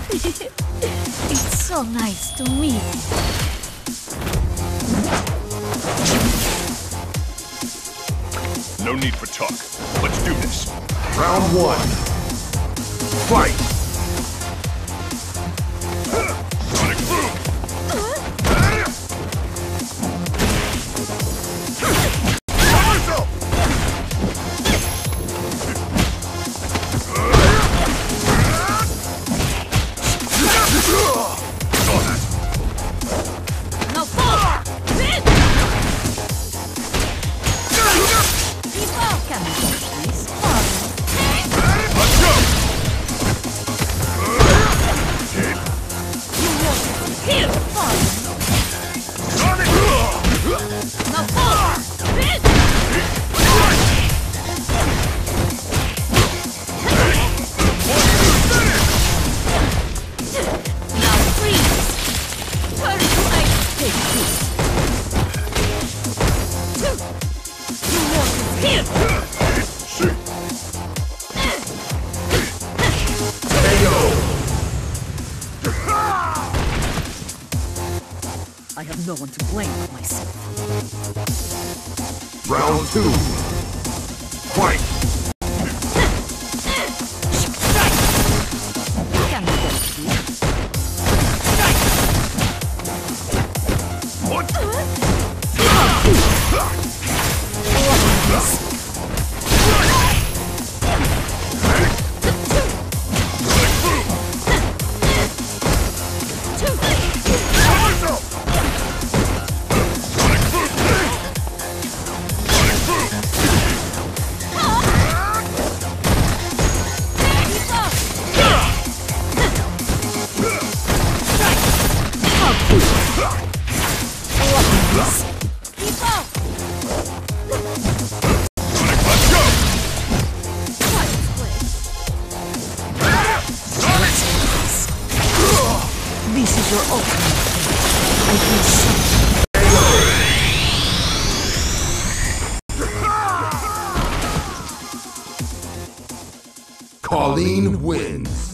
It's so nice to meet you. No need for talk. Let's do this. Round one. Fight! Sonic Boom! No fall! Can you please fall? Let's go! Here, fall! Sonic! No fall! Now freeze! Turn to ice. Take this. You want it here! I have no one to blame but myself. Round two. Fight! Can we go here? What? This is your ultimate. I feel so. Colleen wins.